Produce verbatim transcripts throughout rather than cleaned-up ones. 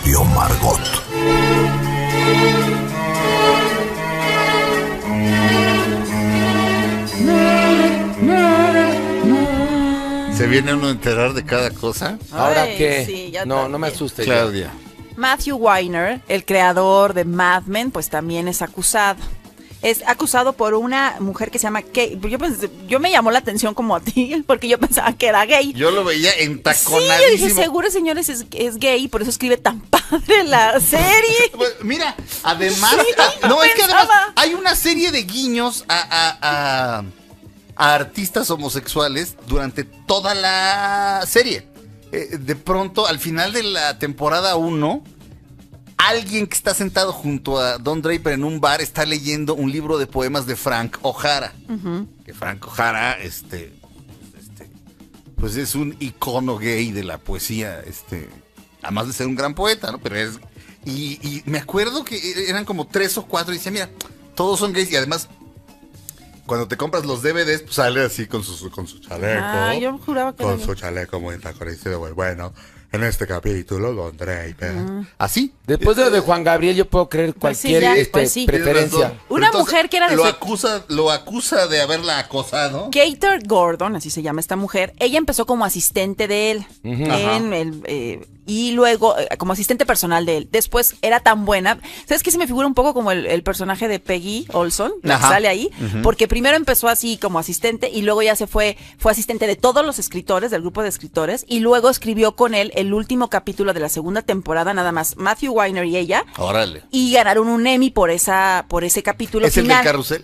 Estudio Margot. ¿Se viene uno a enterar de cada cosa? ¿Ahora Ay, qué? sí, ya no, también. no me asustes. Claudia. Matthew Weiner, el creador de Mad Men, pues también es acusado. Es acusado por una mujer que se llama Kate. Yo, pensé, yo me llamó la atención como a ti, porque yo pensaba que era gay. Yo lo veía Sí, entaconadísimo. yo dije, seguro, señores, es, es gay, y por eso escribe tan padre la serie. Pues, mira, además, Sí, ah, no, es que además pensaba. hay una serie de guiños a, a- a- a artistas homosexuales durante toda la serie. Eh, de pronto, al final de la temporada uno, alguien que está sentado junto a Don Draper en un bar está leyendo un libro de poemas de Frank O'Hara. Que Frank O'Hara, este, este, pues es un icono gay de la poesía, este, además de ser un gran poeta, ¿no? Pero es, y, y me acuerdo que eran como tres o cuatro y decía, mira, todos son gays y además cuando te compras los D V Ds, pues sale así con su, con su chaleco. Ah, yo juraba que Con era su gay. chaleco muy taconado. Bueno, en este capítulo, Don Draper. Así. Después de lo de Juan Gabriel, yo puedo creer Pues sí, cualquier ya, este, pues sí. preferencia. Tienes razón. Una Pero entonces, mujer que era de lo su- acusa, lo acusa de haberla acosado. Gator Gordon, así se llama esta mujer, ella empezó como asistente de él. en el, eh, y luego eh, como asistente personal de él. Después era tan buena. ¿Sabes qué? Se me figura un poco como el, el personaje de Peggy Olson, la que Ajá. sale ahí. Porque primero empezó así como asistente y luego ya se fue, fue asistente de todos los escritores, del grupo de escritores. Y luego escribió con él el último capítulo de la segunda temporada, nada más. Matthew Weiner y ella. Órale. Y ganaron un Emmy por esa, por ese capítulo ¿Es el final. del carrusel?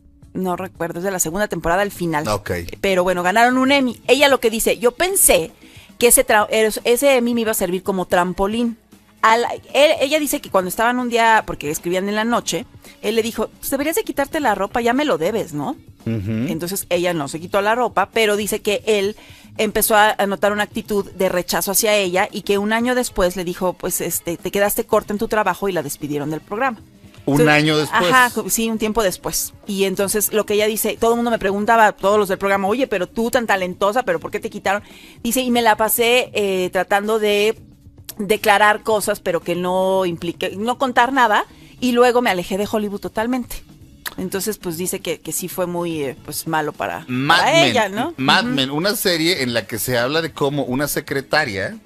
No recuerdo, es de la segunda temporada al final. Ok. Pero bueno, ganaron un Emmy. Ella lo que dice, yo pensé que ese, tra- ese Emmy me iba a servir como trampolín. Al- él- ella dice que cuando estaban un día, porque escribían en la noche, él le dijo, pues deberías de quitarte la ropa, ya me lo debes, ¿no? Entonces ella no se quitó la ropa, pero dice que él empezó a, a notar una actitud de rechazo hacia ella y que un año después le dijo, pues este, te quedaste corta en tu trabajo y la despidieron del programa. Un Entonces, año después. Ajá, sí, un tiempo después. Y entonces lo que ella dice, todo el mundo me preguntaba, todos los del programa, oye, pero tú tan talentosa, pero ¿por qué te quitaron? Dice, y me la pasé eh, tratando de declarar cosas, pero que no implique, no contar nada, y luego me alejé de Hollywood totalmente. Entonces, pues dice que, que sí fue muy eh, pues malo para, Mad para Men, ella, ¿no? Mad Ujú. Men, una serie en la que se habla de cómo una secretaria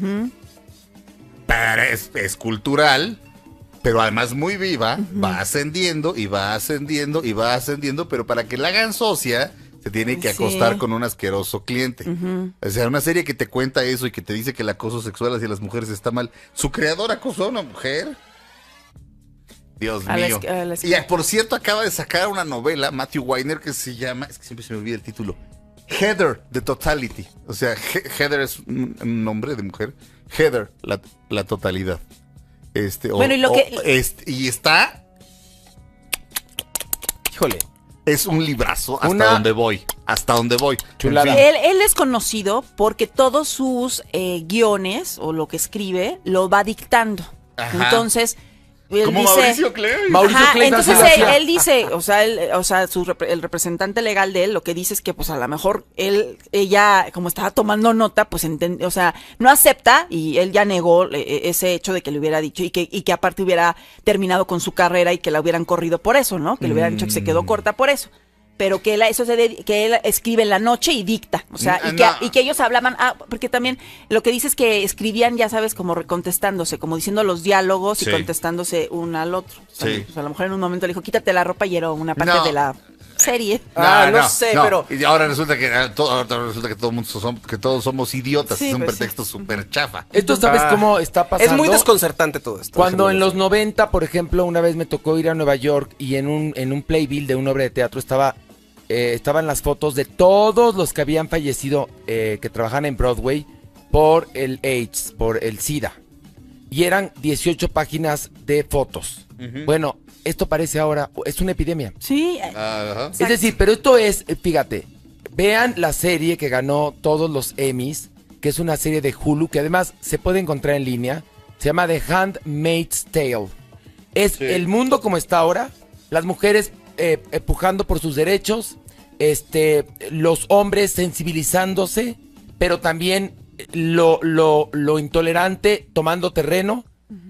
para- es, es cultural, pero además muy viva, va ascendiendo y va ascendiendo y va ascendiendo, pero para que la hagan socia se tiene que Sí. acostar con un asqueroso cliente. O sea, una serie que te cuenta eso y que te dice que el acoso sexual hacia las mujeres está mal. Su creador acosó a una mujer. Dios A la mío. es- a la es- Y ah, por cierto, acaba de sacar una novela, Matthew Weiner, que se llama, es que siempre se me olvida el título, Heather, The Totality. O sea, He- Heather es un, un nombre de mujer. Heather, la, la totalidad. Este, o- Bueno, y lo o que- este, y está, Híjole. es un librazo hasta Una- donde voy. Hasta donde voy. Chulada. En fin. Él, él es conocido porque todos sus eh, guiones o lo que escribe lo va dictando. Ajá. Entonces, él Como dice, Mauricio Clay. Mauricio Ajá, Clay entonces también lo él, hacía. él dice, o sea, él, o sea, su repre- el representante legal de él lo que dice es que pues a lo mejor él, ella, como estaba tomando nota, pues enten- o sea, no acepta y él ya negó eh, ese hecho de que le hubiera dicho y que, y que aparte hubiera terminado con su carrera y que la hubieran corrido por eso, ¿no? Que le hubieran dicho que se quedó Mm. corta por eso. Pero que él, eso se de- que él escribe en la noche y dicta, o sea, y No. que, y que ellos hablaban, ah, porque también lo que dice es que escribían, ya sabes, como recontestándose, como diciendo los diálogos Sí. y contestándose uno al otro. O sea, Sí. pues a lo mejor en un momento le dijo, quítate la ropa y era una parte No. de la serie. Ah, no sé, pero- Y ahora resulta que ah, todo, ahora resulta que todo mundo son- que todos somos idiotas. Sí, es un pues, pretexto súper chafa. Esto, ¿sabes Ah, cómo está pasando? Es muy desconcertante todo esto. Cuando en déjenmelo los noventa, por ejemplo, una vez me tocó ir a Nueva York y en un, en un playbill de una obra de teatro estaba, eh, estaban las fotos de todos los que habían fallecido, eh, que trabajan en Broadway por el AIDS, por el SIDA. Y eran dieciocho páginas de fotos. Bueno, esto parece ahora, es una epidemia. Sí, eh, Ajá. Es decir, pero esto es, eh, fíjate, vean la serie que ganó todos los Emmys, que es una serie de Hulu, que además se puede encontrar en línea. Se llama The Handmaid's Tale. Es el mundo como está ahora, las mujeres eh, empujando por sus derechos, este, los hombres sensibilizándose, pero también lo, lo, lo intolerante tomando terreno.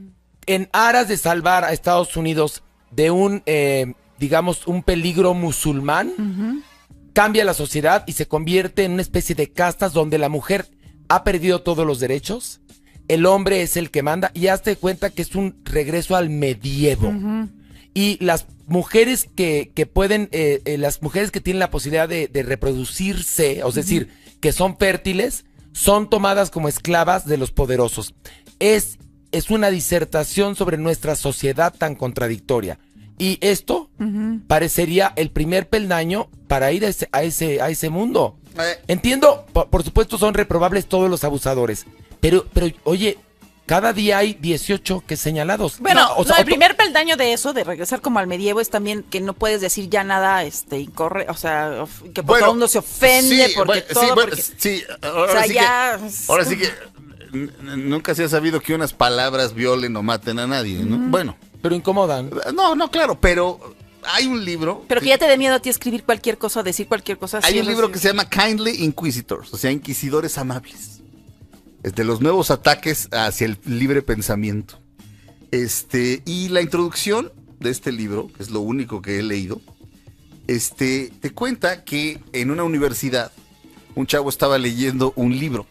en aras de salvar a Estados Unidos de un, eh, digamos, un peligro musulmán, uh-huh. cambia la sociedad y se convierte en una especie de castas donde la mujer ha perdido todos los derechos, el hombre es el que manda, y hazte cuenta que es un regreso al medievo. Uh-huh. Y las mujeres que, que pueden, eh, eh, las mujeres que tienen la posibilidad de, de reproducirse, o es uh-huh. decir, que son fértiles, son tomadas como esclavas de los poderosos. Es, es una disertación sobre nuestra sociedad tan contradictoria. Y esto uh-huh. parecería el primer peldaño para ir a ese, a ese, a ese mundo. Eh. Entiendo, por, por supuesto son reprobables todos los abusadores, pero, pero oye, cada día hay dieciocho que señalados. Bueno, no, o sea, no, el otro... primer peldaño de eso, de regresar como al medievo, es también que no puedes decir ya nada este incorre, o sea, of, que bueno, todo el mundo se ofende, sí, porque bueno, todo... Sí, bueno, porque, sí, ahora, o sea, sí ya... que, ahora sí que nunca se ha sabido que unas palabras violen o maten a nadie, ¿no? Mm. Bueno. Pero incomodan. No, no, claro, pero hay un libro... Pero que, que ya te dé miedo a ti escribir cualquier cosa, decir cualquier cosa. Hay un libro así. que se llama Kindly Inquisitors, o sea, inquisidores amables. Es de los nuevos ataques hacia el libre pensamiento. Este, y la introducción de este libro, que es lo único que he leído, este, te cuenta que en una universidad un chavo estaba leyendo un libro.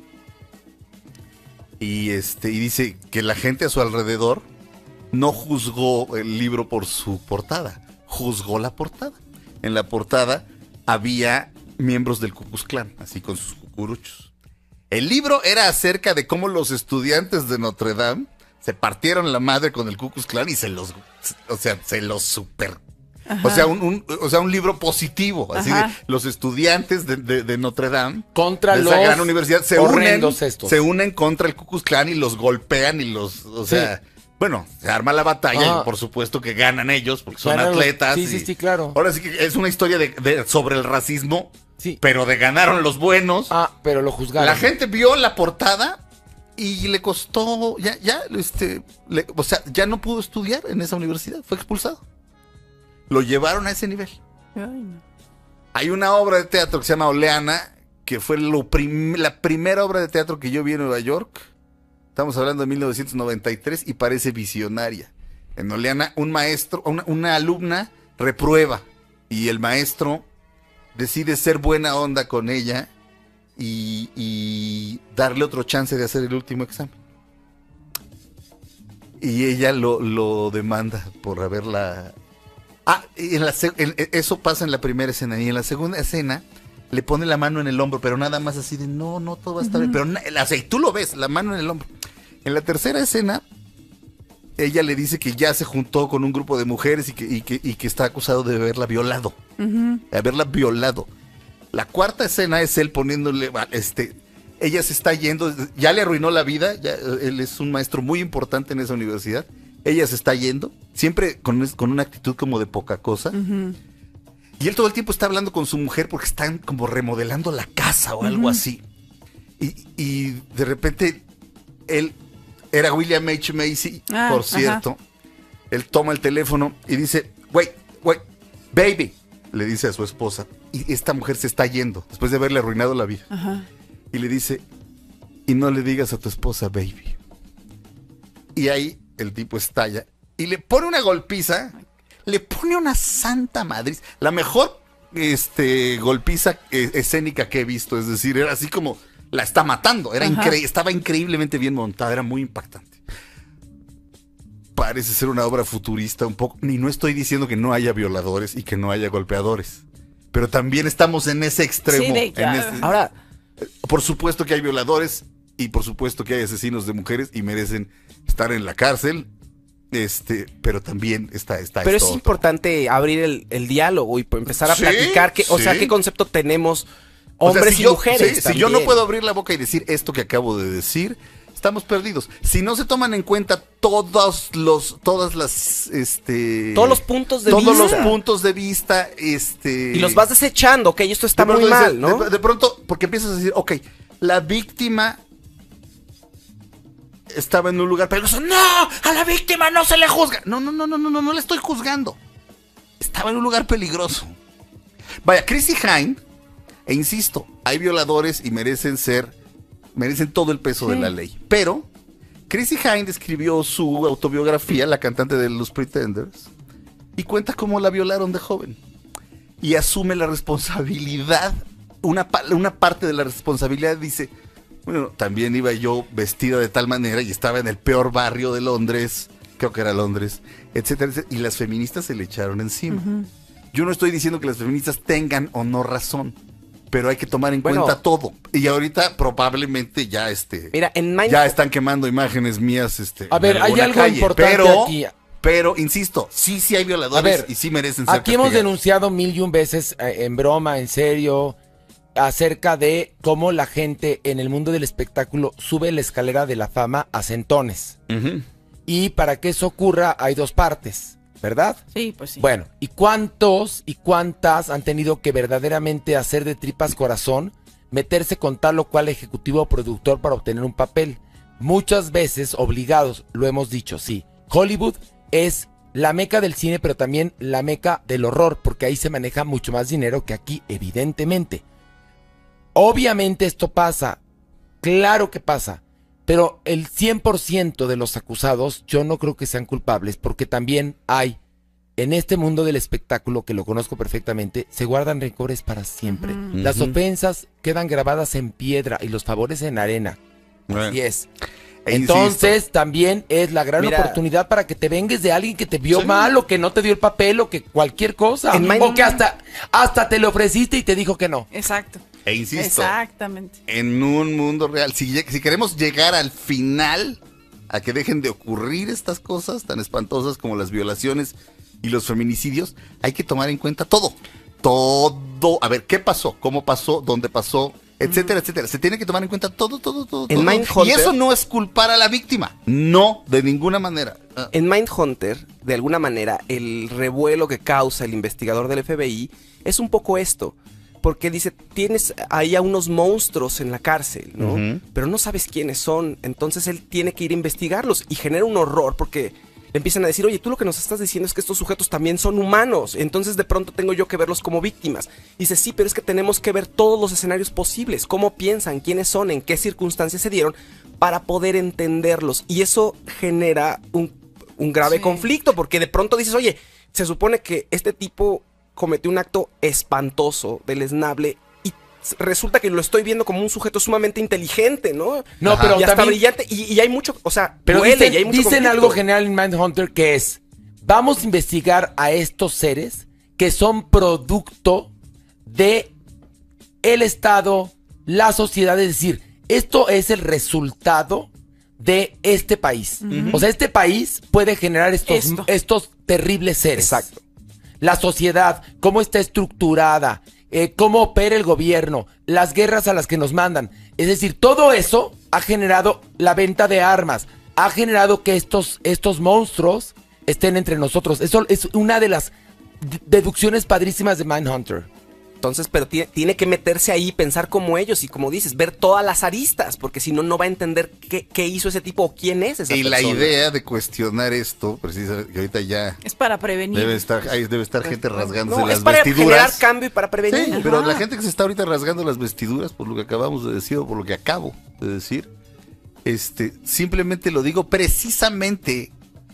Y este, y dice que la gente a su alrededor no juzgó el libro por su portada, juzgó la portada. En la portada había miembros del Ku Klux Klan, así con sus cucuruchos. El libro era acerca de cómo los estudiantes de Notre Dame se partieron la madre con el Ku Klux Klan y se los, o sea, se los super... Ajá. O sea, un, un, o sea, un libro positivo, así Ajá. de los estudiantes de, de, de Notre Dame contra de los esa gran universidad se unen, estos. se unen contra el Ku Klux Klan y los golpean y los, o sea, sí. bueno, se arma la batalla Ajá. y por supuesto que ganan ellos porque son ganan atletas. Los, sí, y, sí, sí, claro. Ahora sí que es una historia de, de sobre el racismo. Sí. Pero de ganaron los buenos. Ah, pero lo juzgaron. La gente vio la portada y le costó, ya, ya, este, le, o sea, ya no pudo estudiar en esa universidad, fue expulsado. Lo llevaron a ese nivel. Ay, no. Hay una obra de teatro que se llama Oleana, que fue lo prim la primera obra de teatro que yo vi en Nueva York. Estamos hablando de mil novecientos noventa y tres y parece visionaria. En Oleana, un maestro, una, una alumna reprueba y el maestro decide ser buena onda con ella y, y darle otro chance de hacer el último examen. Y ella lo, lo demanda por haberla... Ah, y en la, en, eso pasa en la primera escena. Y en la segunda escena le pone la mano en el hombro, pero nada más así de no, no, todo va a estar uh-huh. bien. Pero o sea, y tú lo ves, la mano en el hombro. En la tercera escena, ella le dice que ya se juntó con un grupo de mujeres y que, y que, y que está acusado de haberla violado. Uh-huh. De haberla violado. La cuarta escena es él poniéndole, este, ella se está yendo, ya le arruinó la vida, ya, él es un maestro muy importante en esa universidad. Ella se está yendo, siempre con, con una actitud como de poca cosa. Uh-huh. Y él todo el tiempo está hablando con su mujer porque están como remodelando la casa o uh-huh. algo así. Y, y de repente, él era William H. Macy, ah, por cierto. Ajá. Él toma el teléfono y dice, wait, wait, baby, le dice a su esposa. Y esta mujer se está yendo, después de haberle arruinado la vida. Ajá. Y le dice, y no le digas a tu esposa, baby. Y ahí el tipo estalla y le pone una golpiza, le pone una santa madriz, la mejor este, golpiza eh, escénica que he visto, es decir, era así como la está matando, era incre- estaba increíblemente bien montada, era muy impactante. Parece ser una obra futurista un poco, ni no estoy diciendo que no haya violadores y que no haya golpeadores, pero también estamos en ese extremo. Sí, de, en ese, ahora, por supuesto que hay violadores y por supuesto que hay asesinos de mujeres y merecen estar en la cárcel, este, pero también está, está pero esto es otro. Importante abrir el, el diálogo y empezar a sí, platicar, que, o sí. sea, qué concepto tenemos hombres o sea, si y yo, mujeres. Sí, si yo no puedo abrir la boca y decir esto que acabo de decir, estamos perdidos. Si no se toman en cuenta todos los, todas las, este, todos los puntos de todos vista, todos los puntos de vista, este, y los vas desechando, ok, esto está muy mal, dices, ¿no? De, de pronto, porque empiezas a decir, ok, la víctima estaba en un lugar peligroso. ¡No! ¡A la víctima no se le juzga! No, no, no, no, no, no, no le estoy juzgando. Estaba en un lugar peligroso. Vaya, Chrissy Hynde, e insisto, hay violadores y merecen ser, merecen todo el peso sí. de la ley. Pero Chrissie Hynde escribió su autobiografía, la cantante de los Pretenders, y cuenta cómo la violaron de joven. Y asume la responsabilidad, una, una parte de la responsabilidad, dice, bueno, también iba yo vestida de tal manera y estaba en el peor barrio de Londres, creo que era Londres, etcétera, etcétera, y las feministas se le echaron encima. Uh-huh. Yo no estoy diciendo que las feministas tengan o no razón, pero hay que tomar en bueno, cuenta todo. Y ahorita probablemente ya este mira, en Mind... ya están quemando imágenes mías este a ver, hay algo calle, importante pero, aquí. Pero, insisto, sí, sí hay violadores ver, y sí merecen ser aquí castigados. Hemos denunciado mil y un veces, eh, en broma, en serio, acerca de cómo la gente en el mundo del espectáculo sube la escalera de la fama a centones. Uh-huh. Y para que eso ocurra hay dos partes, ¿verdad? Sí, pues sí. Bueno, ¿y cuántos y cuántas han tenido que verdaderamente hacer de tripas corazón, meterse con tal o cual ejecutivo o productor para obtener un papel? Muchas veces obligados, lo hemos dicho, sí. Hollywood es la meca del cine, pero también la meca del horror, porque ahí se maneja mucho más dinero que aquí, evidentemente. Obviamente esto pasa, claro que pasa, pero el cien por ciento de los acusados yo no creo que sean culpables, porque también hay, en este mundo del espectáculo, que lo conozco perfectamente, se guardan rencores para siempre. Uh-huh. Las ofensas quedan grabadas en piedra y los favores en arena. Bueno. Así es. E Entonces insisto. También es la gran Mira, oportunidad para que te vengues de alguien que te vio sí. mal o que no te dio el papel o que cualquier cosa. En o que hasta, hasta te lo ofreciste y te dijo que no. Exacto. E insisto, exactamente. En un mundo real, si, si queremos llegar al final, a que dejen de ocurrir estas cosas tan espantosas como las violaciones y los feminicidios, hay que tomar en cuenta todo. Todo. A ver, ¿qué pasó? ¿Cómo pasó? ¿Dónde pasó? Etcétera, etcétera. Se tiene que tomar en cuenta todo, todo, todo. En todo. Mindhunter, y eso no es culpar a la víctima. No, de ninguna manera. En Mindhunter, de alguna manera, el revuelo que causa el investigador del F B I es un poco esto. Porque dice, tienes ahí a unos monstruos en la cárcel, ¿no? Uh-huh. Pero no sabes quiénes son. Entonces él tiene que ir a investigarlos y genera un horror porque le empiezan a decir, oye, tú lo que nos estás diciendo es que estos sujetos también son humanos. Entonces de pronto tengo yo que verlos como víctimas. Dice, sí, pero es que tenemos que ver todos los escenarios posibles. Cómo piensan, quiénes son, en qué circunstancias se dieron para poder entenderlos. Y eso genera un, un grave sí. conflicto porque de pronto dices, oye, se supone que este tipo cometió un acto espantoso, deleznable, y resulta que lo estoy viendo como un sujeto sumamente inteligente, ¿no? No, Ajá. pero y hasta también, brillante, y, y hay mucho, o sea, pero duele, dicen, y hay mucho dicen conflicto. algo general en Mindhunter que es, vamos a investigar a estos seres que son producto de el Estado, la sociedad, es decir, esto es el resultado de este país. Uh-huh. O sea, este país puede generar estos, estos terribles seres. Exacto. La sociedad, cómo está estructurada, eh, cómo opera el gobierno, las guerras a las que nos mandan. Es decir, todo eso ha generado la venta de armas, ha generado que estos, estos monstruos estén entre nosotros. Eso es una de las deducciones padrísimas de Mindhunter. Entonces, pero tiene, tiene que meterse ahí, pensar como ellos y como dices, ver todas las aristas, porque si no, no va a entender qué, qué hizo ese tipo o quién es esa y persona. Y la idea de cuestionar esto, precisamente, que ahorita ya... Es para prevenir. Debe estar, ahí debe estar gente rasgándose no, las es para vestiduras. generar cambio y para prevenir. Sí, Ajá. pero la gente que se está ahorita rasgando las vestiduras, por lo que acabamos de decir, o por lo que acabo de decir, este, simplemente lo digo precisamente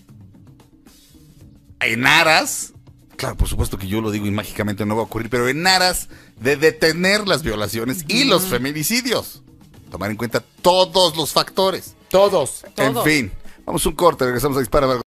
en aras... Claro, por supuesto que yo lo digo y mágicamente no va a ocurrir, pero en aras de detener las violaciones y los feminicidios. Tomar en cuenta todos los factores. Todos. En Todos. fin, vamos a un corte, regresamos a Dispara.